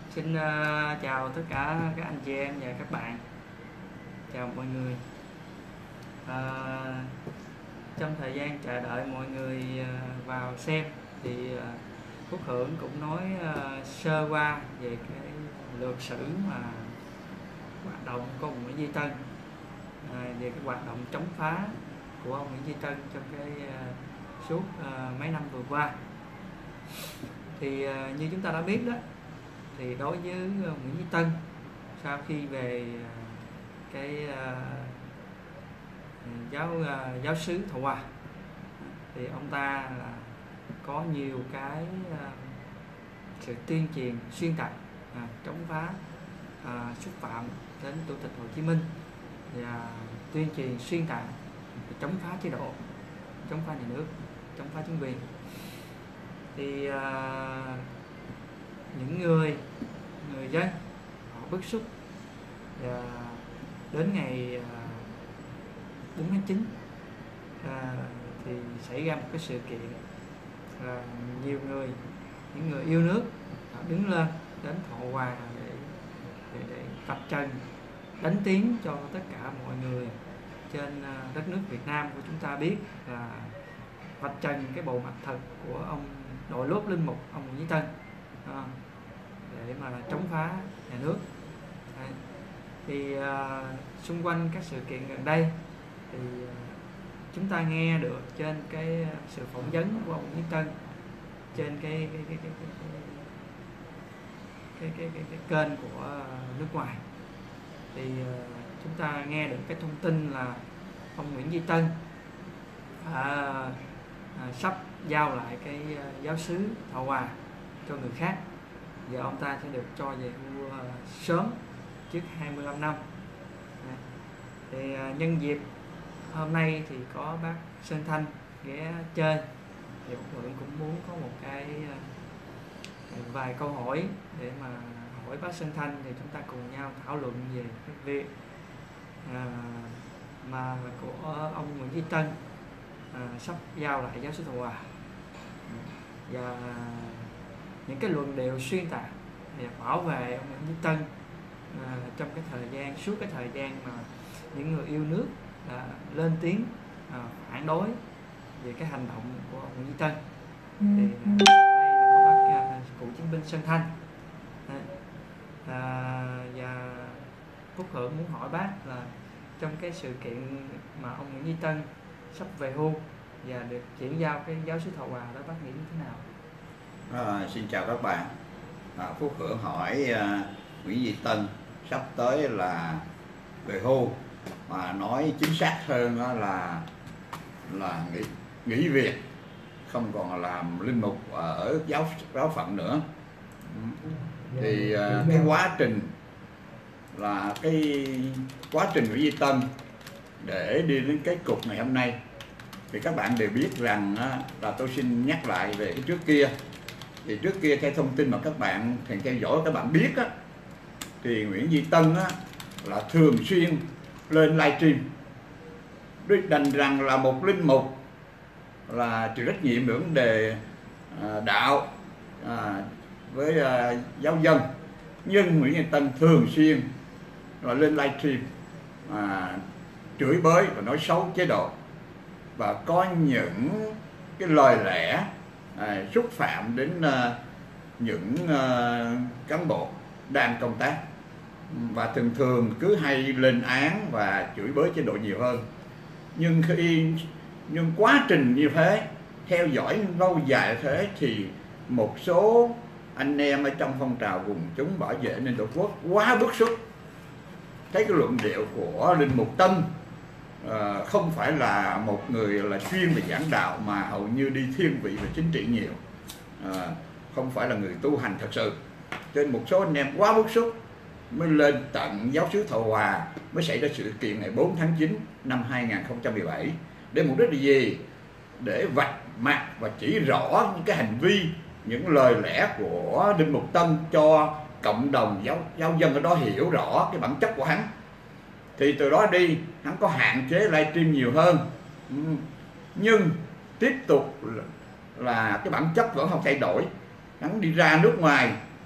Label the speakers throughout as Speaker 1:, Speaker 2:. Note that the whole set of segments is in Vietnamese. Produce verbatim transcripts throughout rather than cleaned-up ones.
Speaker 1: Xin uh, chào tất cả các anh chị em và các bạn. Chào mọi người. uh, Trong thời gian chờ đợi mọi người uh, vào xem thì uh, Phúc Hưởng cũng nói uh, sơ qua về cái lược sử mà hoạt động của ông Nguyễn Duy Tân, uh, về cái hoạt động chống phá của ông Nguyễn Duy Tân trong cái uh, suốt uh, mấy năm vừa qua. Thì uh, như chúng ta đã biết đó, thì đối với Nguyễn Duy Tân, sau khi về cái uh, giáo uh, giáo sứ Thọ Hòa, thì ông ta là có nhiều cái uh, sự tuyên truyền xuyên tạc, uh, chống phá, uh, xúc phạm đến Chủ tịch Hồ Chí Minh và tuyên truyền xuyên tạc chống phá chế độ, chống phá nhà nước, chống phá chính quyền. Thì uh, những người người dân họ bức xúc, và đến ngày bốn tháng chín à, thì xảy ra một cái sự kiện là nhiều người, những người yêu nước họ đứng lên đến Thọ Hòa để, để, để vạch trần, đánh tiếng cho tất cả mọi người trên đất nước Việt Nam của chúng ta biết, là vạch trần cái bộ mặt thật của ông đội lốt linh mục ông Nguyễn Duy Tân, à, để mà chống phá nhà nước. Đấy. Thì uh, xung quanh các sự kiện gần đây thì uh, chúng ta nghe được trên cái sự phỏng vấn của ông Nguyễn Tân trên cái cái cái cái cái cái, cái, cái, cái, cái kênh của nước ngoài, thì uh, chúng ta nghe được cái thông tin là ông Nguyễn Duy Tân à, à, sắp giao lại cái uh, giáo xứ Thọ Hòa cho người khác, và ông ta sẽ được cho về hưu uh, sớm trước hai mươi lăm năm. Thì uh, nhân dịp hôm nay thì có bác Sơn Thanh ghé chơi, thì Phúc Hưởng cũng muốn có một cái uh, vài câu hỏi để mà hỏi bác Sơn Thanh, thì chúng ta cùng nhau thảo luận về cái việc uh, mà của ông Nguyễn Duy Tân uh, sắp giao lại giáo xứ Thọ Hòa, và những cái luận điệu xuyên tạc để bảo vệ ông Nguyễn Duy Tân à, trong cái thời gian suốt cái thời gian mà những người yêu nước à, lên tiếng à, phản đối về cái hành động của ông Nguyễn Duy Tân. Thì à, đây là có bác à, cựu chiến binh Sơn Thanh, à, và Phúc Hưởng muốn hỏi bác là trong cái sự kiện mà ông Nguyễn Duy Tân sắp về hưu và được chuyển giao cái giáo xứ Thọ Hòa đó, bác nghĩ như thế nào?
Speaker 2: À, xin chào các bạn. à, Phúc Hưởng hỏi à, Nguyễn Duy Tân sắp tới là về hưu, mà nói chính xác hơn đó là là nghỉ, nghỉ việc, không còn làm linh mục ở giáo giáo phận nữa. Thì à, cái quá trình là cái quá trình Nguyễn Duy Tân để đi đến cái cục ngày hôm nay, thì các bạn đều biết rằng á, là tôi xin nhắc lại về cái trước kia. Thì trước kia theo thông tin mà các bạn thường theo dõi, các bạn biết á, thì Nguyễn Duy Tân á, là thường xuyên lên livestream đành rằng là một linh mục là chịu trách nhiệm về vấn đề à, đạo à, với à, giáo dân, nhưng Nguyễn Duy Tân thường xuyên là lên livestream à, chửi bới và nói xấu chế độ, và có những cái lời lẽ à, xúc phạm đến à, những à, cán bộ đang công tác, và thường thường cứ hay lên án và chửi bới chế độ nhiều hơn. Nhưng khi nhưng quá trình như thế, theo dõi lâu dài như thế, thì một số anh em ở trong phong trào quần chúng bảo vệ an ninh Tổ quốc quá bức xúc, thấy cái luận điệu của linh mục Tân à, không phải là một người là chuyên về giảng đạo, mà hầu như đi thiên vị về chính trị nhiều, à, không phải là người tu hành thật sự. Cho nên một số anh em quá bức xúc mới lên tận giáo xứ Thọ Hòa, mới xảy ra sự kiện ngày bốn tháng chín năm hai nghìn không trăm mười bảy. Để mục đích là gì? Để vạch mặt và chỉ rõ những cái hành vi, những lời lẽ của linh mục Tân cho cộng đồng giáo giáo dân ở đó hiểu rõ cái bản chất của hắn. Thì từ đó đi, hắn có hạn chế livestream nhiều hơn, nhưng tiếp tục là cái bản chất vẫn không thay đổi. Hắn đi ra nước ngoài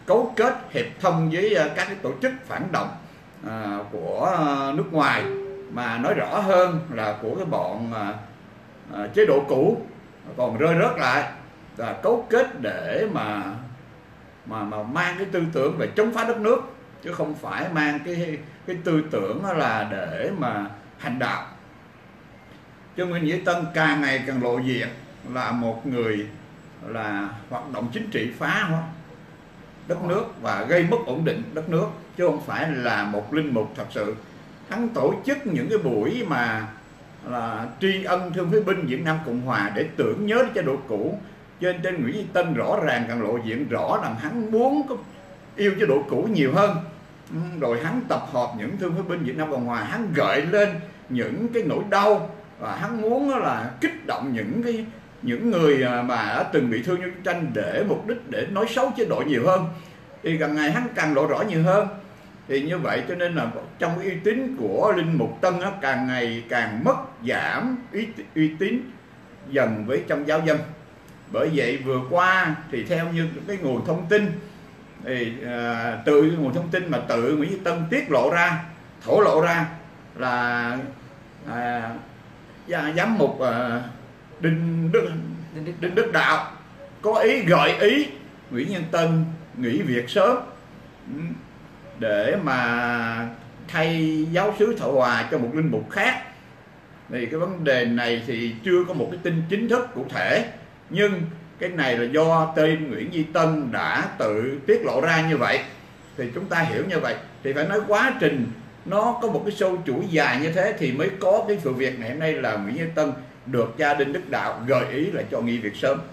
Speaker 2: cấu kết hiệp thông với uh, các cái tổ chức phản động uh, của uh, nước ngoài, mà nói rõ hơn là của cái bọn uh, uh, chế độ cũ còn rơi rớt lại, và cấu kết để mà mà mà mang cái tư tưởng về chống phá đất nước, chứ không phải mang cái cái tư tưởng là để mà hành đạo. Cho Nguyễn Duy Tân càng ngày càng lộ diện là một người là hoạt động chính trị phá hóa đất nước và gây mất ổn định đất nước, chứ không phải là một linh mục thật sự. Hắn tổ chức những cái buổi mà là tri ân thương phế binh Việt Nam Cộng Hòa để tưởng nhớ đến chế độ cũ. Cho nên trên Nguyễn Duy Tân rõ ràng càng lộ diện rõ rằng hắn muốn có yêu chế độ cũ nhiều hơn. Rồi hắn tập hợp những thương phế binh Việt Nam Cộng Hòa, hắn gợi lên những cái nỗi đau, và hắn muốn là kích động những cái những người mà đã từng bị thương trong chiến tranh để mục đích để nói xấu chế độ nhiều hơn. Thì càng ngày hắn càng lộ rõ nhiều hơn. Thì như vậy cho nên là trong uy tín của linh mục Tân nó càng ngày càng mất giảm uy, uy tín dần với trong giáo dân. Bởi vậy vừa qua thì theo như cái nguồn thông tin thì à, từ nguồn thông tin mà tự Nguyễn Duy Tân tiết lộ ra, thổ lộ ra là à, giám mục à, Đinh Đức Đinh Đức Đạo có ý gợi ý Nguyễn Duy Tân nghỉ việc sớm để mà thay giáo sứ Thọ Hòa cho một linh mục khác. Thì cái vấn đề này thì chưa có một cái tin chính thức cụ thể, nhưng cái này là do tên Nguyễn Duy Tân đã tự tiết lộ ra như vậy, thì chúng ta hiểu như vậy. Thì phải nói quá trình nó có một cái sâu chuỗi dài như thế thì mới có cái sự việc ngày hôm nay là Nguyễn Duy Tân được gia đình Đức Đạo gợi ý là cho nghỉ việc sớm.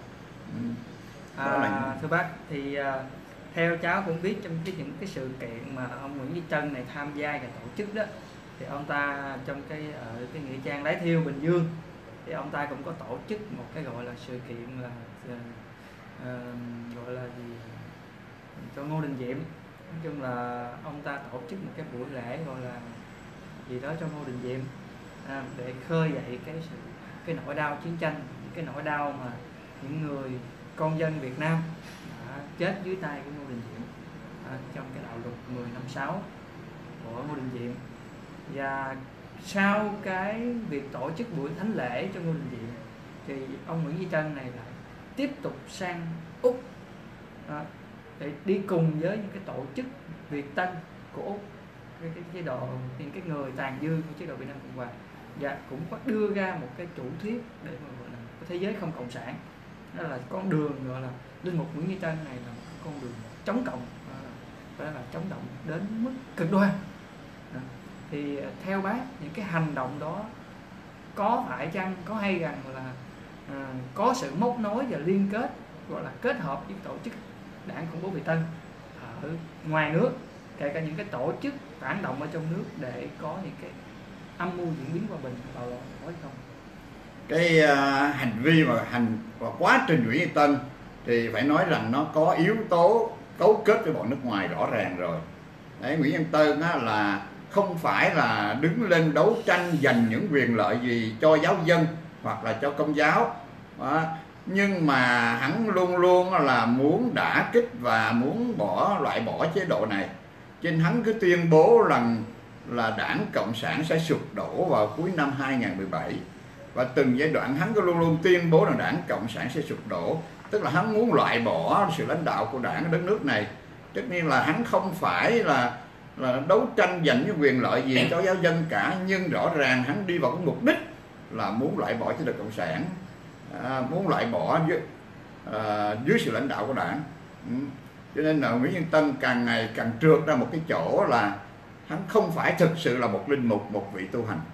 Speaker 1: À, là... Thưa bác, thì uh, theo cháu cũng biết trong cái những cái sự kiện mà ông Nguyễn Duy Tân này tham gia và tổ chức đó, thì ông ta trong cái ở cái nghĩa trang Lái Thiêu Bình Dương thì ông ta cũng có tổ chức một cái gọi là sự kiện là uh, gọi là gì cho Ngô Đình Diệm. Nói chung là ông ta tổ chức một cái buổi lễ gọi là gì đó cho Ngô Đình Diệm, à, để khơi dậy cái sự cái nỗi đau chiến tranh, cái nỗi đau mà những người con dân Việt Nam đã chết dưới tay của Ngô Đình Diệm à, trong cái đạo luật mười năm sáu của Ngô Đình Diệm. Và sau cái việc tổ chức buổi thánh lễ cho Ngô Đình Diệm thì ông Nguyễn Duy Tân này lại tiếp tục sang Úc à, để đi cùng với những cái tổ chức Việt Tân của Úc, cái, cái chế độ những cái người tàn dư của chế độ Việt Nam Cộng Hòa, và cũng có đưa ra một cái chủ thuyết để mà gọi là thế giới không cộng sản. Đó là con đường gọi là linh mục Nguyễn Duy Tân này là một con đường chống cộng, đó là chống động đến mức cực đoan. Đó. Thì theo bác những cái hành động đó có phải chăng, có hay rằng là à, có sự móc nối và liên kết, gọi là kết hợp với tổ chức đảng khủng bố Việt Tân ở ngoài nước, kể cả những cái tổ chức phản động ở trong nước để có những cái âm mưu diễn biến hòa bình vào nói không?
Speaker 2: Cái uh, hành vi và hành và quá trình Nguyễn Duy Tân thì phải nói rằng nó có yếu tố cấu kết với bọn nước ngoài rõ ràng rồi. Đấy, Nguyễn Duy Tân á, là không phải là đứng lên đấu tranh giành những quyền lợi gì cho giáo dân hoặc là cho công giáo, đó. Nhưng mà hắn luôn luôn là muốn đả kích và muốn bỏ loại bỏ chế độ này. Cho nên hắn cứ tuyên bố rằng là Đảng Cộng sản sẽ sụp đổ vào cuối năm hai nghìn không trăm mười bảy, và từng giai đoạn hắn cứ luôn luôn tuyên bố rằng Đảng Cộng sản sẽ sụp đổ, tức là hắn muốn loại bỏ sự lãnh đạo của đảng ở đất nước này. Tất nhiên là hắn không phải là là đấu tranh giành những quyền lợi gì cho giáo dân cả, nhưng rõ ràng hắn đi vào cái mục đích là muốn loại bỏ chế độ Cộng sản, à, muốn loại bỏ dưới, à, dưới sự lãnh đạo của đảng. Ừ. Cho nên là Nguyễn Duy Tân càng ngày càng trượt ra một cái chỗ là hắn không phải thực sự là một linh mục, một vị tu hành.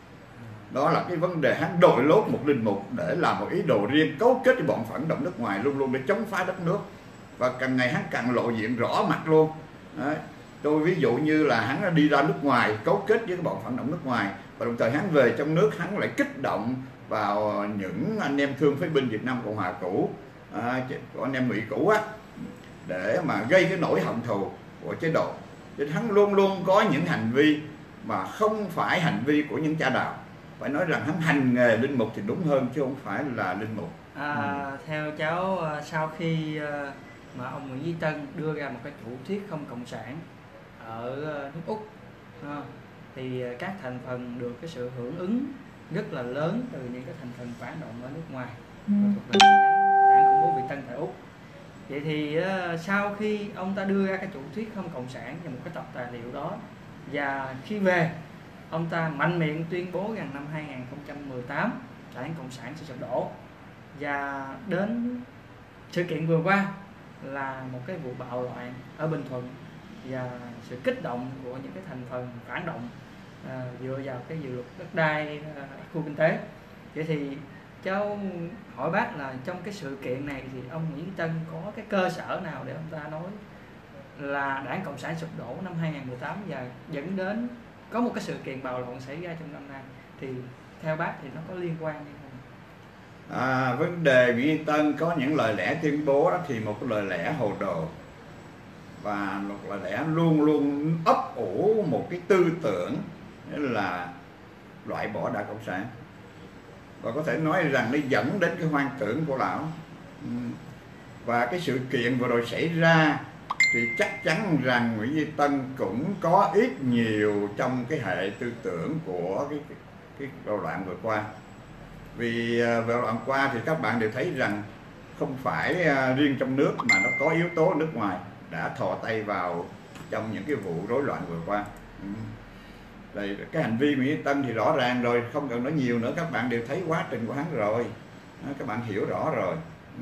Speaker 2: Đó là cái vấn đề hắn đội lốt một linh mục để làm một ý đồ riêng, cấu kết với bọn phản động nước ngoài luôn luôn để chống phá đất nước, và càng ngày hắn càng lộ diện rõ mặt luôn. Đấy. Tôi ví dụ như là hắn đi ra nước ngoài cấu kết với bọn phản động nước ngoài, và đồng thời hắn về trong nước hắn lại kích động vào những anh em thương phế binh Việt Nam Cộng Hòa cũ, à, anh em Mỹ cũ á, để mà gây cái nỗi hận thù của chế độ. Nên hắn luôn luôn có những hành vi mà không phải hành vi của những cha đạo. Phải nói rằng hắn hành nghề linh mục thì đúng hơn chứ không phải là linh mục.
Speaker 1: À, ừ. Theo cháu sau khi mà ông Nguyễn Duy Tân đưa ra một cái chủ thuyết không cộng sản ở nước Úc, à, thì các thành phần được cái sự hưởng ứng rất là lớn từ những cái thành phần phản động ở nước ngoài, ừ. thuộc về đảng khủng bố Việt Tân tại Úc. Vậy thì uh, sau khi ông ta đưa ra cái chủ thuyết không cộng sản và một cái tập tài liệu đó, và khi về ông ta mạnh miệng tuyên bố rằng năm hai nghìn không trăm mười tám đảng cộng sản sẽ sụp đổ, và đến sự kiện vừa qua là một cái vụ bạo loạn ở Bình Thuận và sự kích động của những cái thành phần phản động à, dựa vào cái dự luật đất đai à, khu kinh tế. Vậy thì cháu hỏi bác là trong cái sự kiện này thì ông Nguyễn Tân có cái cơ sở nào để ông ta nói là đảng cộng sản sụp đổ năm hai nghìn không trăm mười tám và dẫn đến có một cái sự kiện bạo loạn xảy ra trong năm nay, thì theo bác thì nó có liên quan hay không?
Speaker 2: À, vấn đề Nguyễn Duy Tân có những lời lẽ tuyên bố đó thì một cái lời lẽ hồ đồ, và một lời lẽ luôn luôn ấp ủ một cái tư tưởng là loại bỏ đảng cộng sản, và có thể nói rằng nó dẫn đến cái hoang tưởng của lão. Và cái sự kiện vừa rồi xảy ra thì chắc chắn rằng Nguyễn Duy Tân cũng có ít nhiều trong cái hệ tư tưởng của cái cái, cái bạo loạn vừa qua. Vì bạo loạn qua thì các bạn đều thấy rằng không phải riêng trong nước mà nó có yếu tố nước ngoài đã thò tay vào trong những cái vụ rối loạn vừa qua. Ừ. Đây, cái hành vi Nguyễn Duy Tân thì rõ ràng rồi, không cần nói nhiều nữa, các bạn đều thấy quá trình của hắn rồi, các bạn hiểu rõ rồi. Ừ.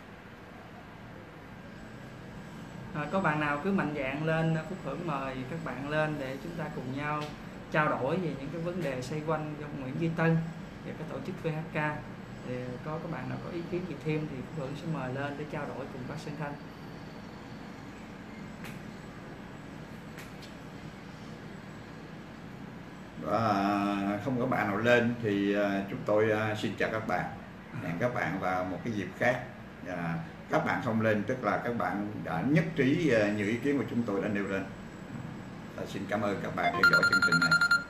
Speaker 1: À, có bạn nào cứ mạnh dạn lên, Phúc Hưởng mời các bạn lên để chúng ta cùng nhau trao đổi về những cái vấn đề xoay quanh trong Nguyễn Duy Tân và cái tổ chức vê hát ca. Thì có các bạn nào có ý kiến gì thêm thì Phúc Hưởng sẽ mời lên để trao đổi cùng bác Sơn Thanh.
Speaker 2: À, không có bạn nào lên thì chúng tôi xin chào các bạn, hẹn các bạn vào một cái dịp khác. À, các bạn không lên tức là các bạn đã nhất trí những ý kiến của chúng tôi đã nêu lên. À, xin cảm ơn các bạn theo dõi chương trình này.